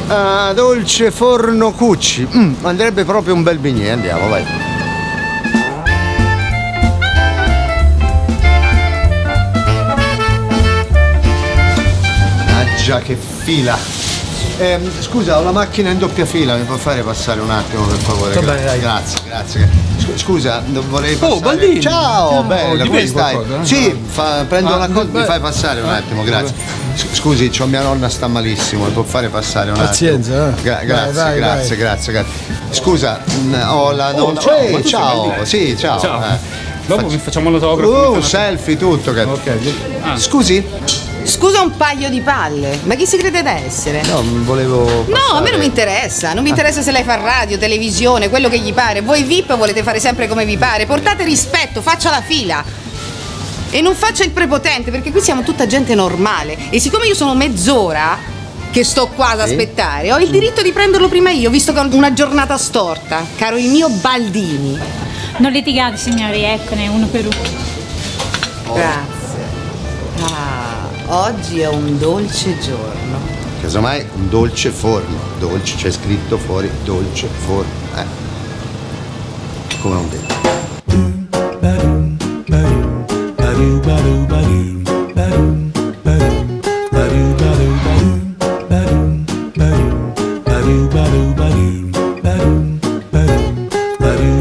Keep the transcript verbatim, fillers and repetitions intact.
Uh, dolce forno Cucci. Mm, andrebbe proprio un bel bignè, andiamo, vai. Mannaggia che fila. Eh, scusa, ho la macchina in doppia fila, mi può fare passare un attimo per favore? Va bene, dai. Grazie, grazie. Scusa, vorrei passare. Oh, Baldini! Ciao, Ciao. bella, Ti come vedi stai? qualcosa, eh? Sì, fa, prendo Ah, una cosa, beh. mi fai passare un attimo, grazie. Scusi, c'ho mia nonna sta malissimo, mi può fare passare un Pazienza, attimo? eh. Gra- grazie, Vai, vai, grazie, vai. grazie, grazie. Scusa, mh, ho la Oh, nonna. ciao, Ehi, ma tu sei ciao, Baldini? sì, ciao. Ciao. eh. Dopo Faccio- vi facciamo l'autografo. Uh, una- selfie, tutto. Che... Ok. Scusi? Scusa un paio di palle, ma chi si crede da essere? No, volevo. No, a me non mi interessa, non mi interessa se lei fa radio, televisione, quello che gli pare. Voi V I P volete fare sempre come vi pare, portate rispetto, faccia la fila. E non faccia il prepotente, perché qui siamo tutta gente normale. E siccome io sono mezz'ora che sto qua ad Sì? aspettare, ho il diritto di prenderlo prima io, visto che ho una giornata storta. Caro il mio Baldini. Non litigate signori, eccone uno per uno. Grazie. Ah, oggi è un dolce giorno. Casomai un dolce forno. Dolce, c'è scritto fuori dolce forno. Eh. Come un detto. Ba-do